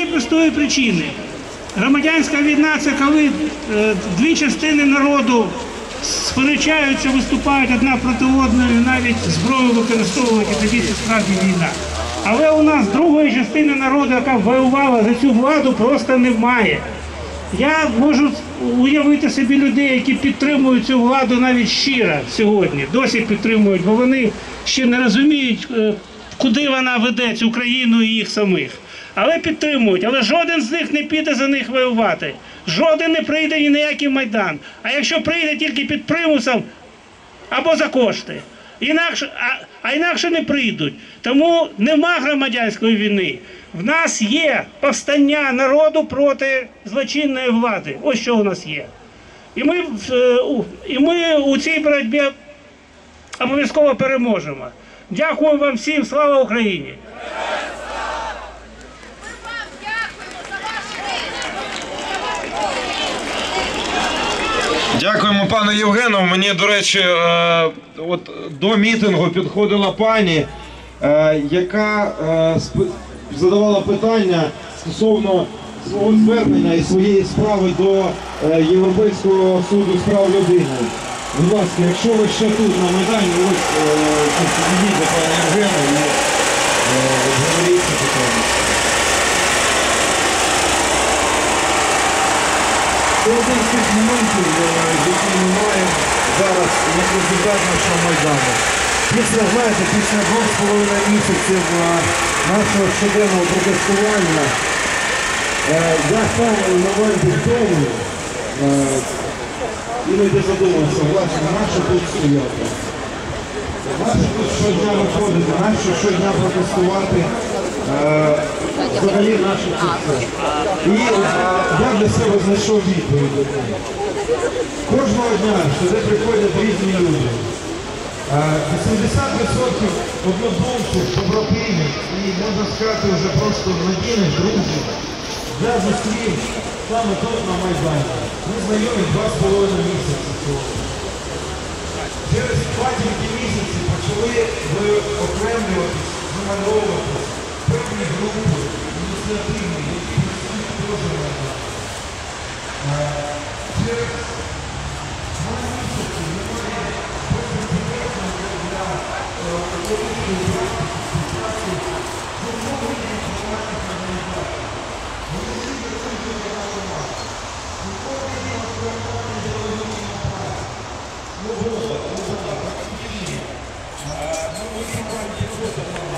однієї простої причини. Громадянська війна – це коли дві частини народу сперечаються, виступають одна проти одної, навіть зброю використовують, і тоді це справді війна. Але у нас другої частини народу, яка воювала за цю владу, просто немає. Я можу уявити собі людей, які підтримують цю владу навіть щиро сьогодні, досі підтримують, бо вони ще не розуміють, куди вона веде цю країну і їх самих. Але підтримують, але жоден з них не піде за них воювати. Жоден не прийде ні на який Майдан. А якщо прийде тільки під примусом або за кошти. Інакше не прийдуть. Тому нема громадянської війни. В нас є повстання народу проти злочинної влади. Ось що у нас є. І ми у цій боротьбі обов'язково переможемо. Дякую вам всім. Слава Україні! Дякуємо, пане Євгену. Мені, до речі, от до мітингу підходила пані, яка задавала питання стосовно свого звернення і своєї справи до Європейського суду з прав людини. Будь ласка, якщо ви ще тут на Майдані, ось підійдіть до пана Євгена і говоріть це питання. Це один з тих моментів, які ми маємо зараз як результат нашого Майдану. Після 2,5 місяців нашого щоденного протестування, я сам моменти в тому, іноді задумався, власне, наше тут стояти. Наше тут щодня виходити, наше щодня протестувати. Взагалі наше тут. І я для себе знайшов відповідь. Кожного дня сюди приходять різні люди. 80% однодумців, побратимів і, можна сказати, вже просто надійних друзів я зустрів саме тут на Майдані. Ми знайомі 2,5 місяці сьогодні. Через 2 місяці почали окремлюватись, вимальовуватись певні групи, ініціативні, які працюють теж Майдані. Через 2 місяці немає безпрецедентного для політичної практики формовані інформації про Майдані. Вони всі працюють на громаді. Ніколи не розповідали ідеологічну працю. Свобода, батьківщина. Нові партії розвитку.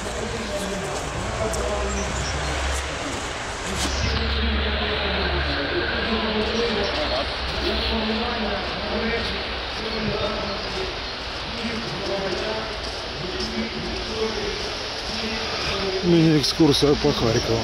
Мини-экскурсия по Харькову.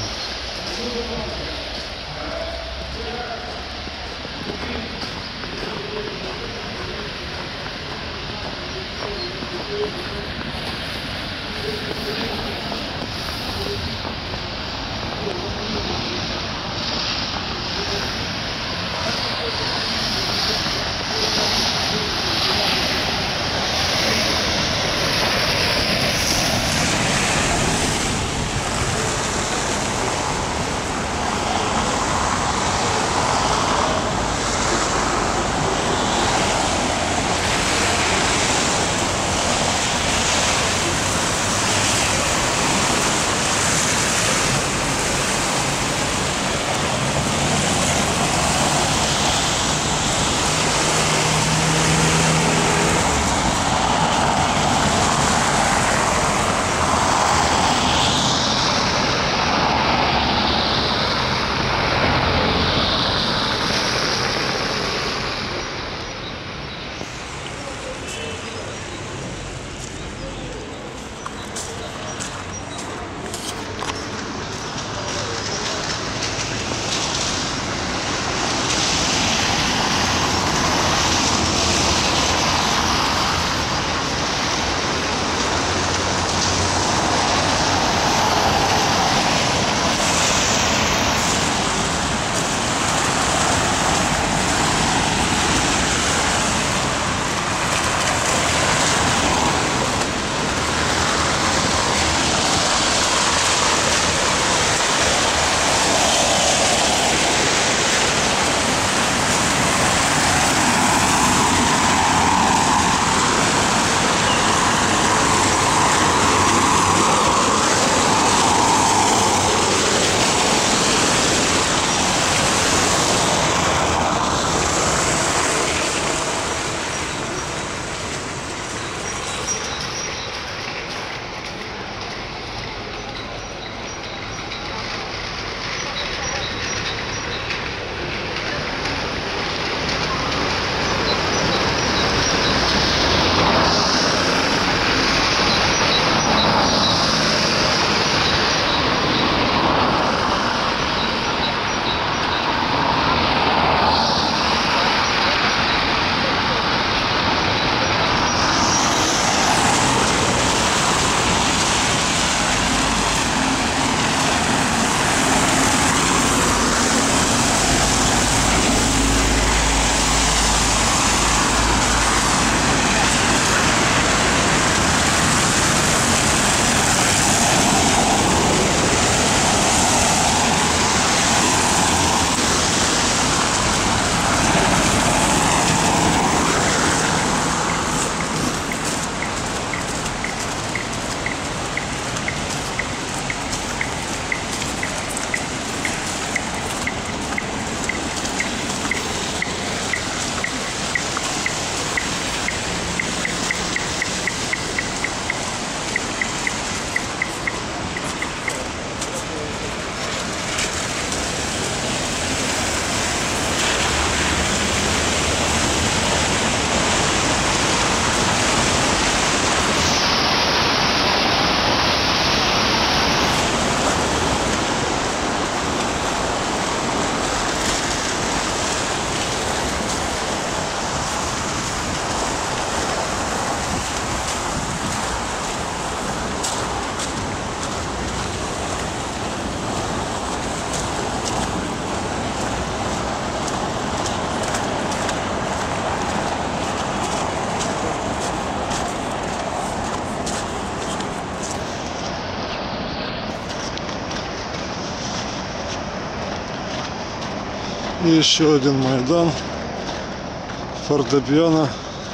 И еще один Майдан. Фортепиано.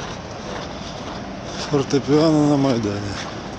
Фортепиано на Майдане.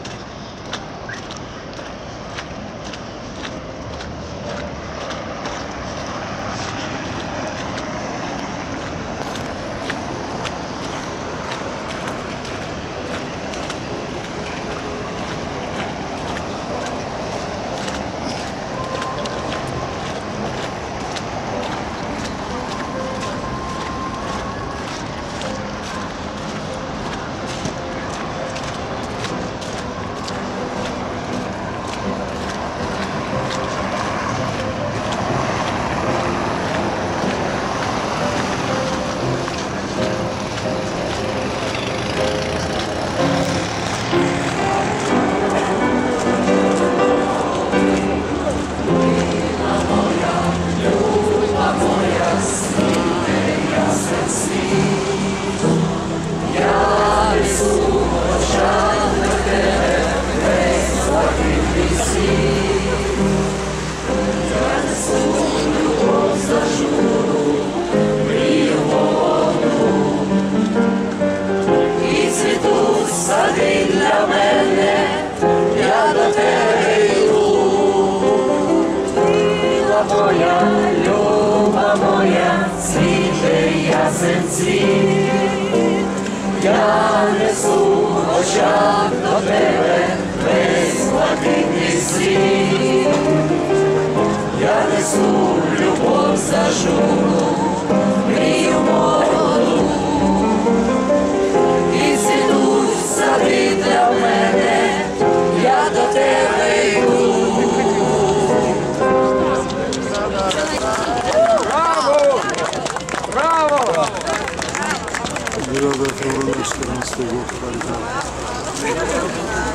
Я несу в очах до тебе весь блакитний світ, я несу любов зажуру, мрію молоду, і цвітуть сади для мене, я до тебе йду. Браво! 9 февраля 2014 год, Харьков.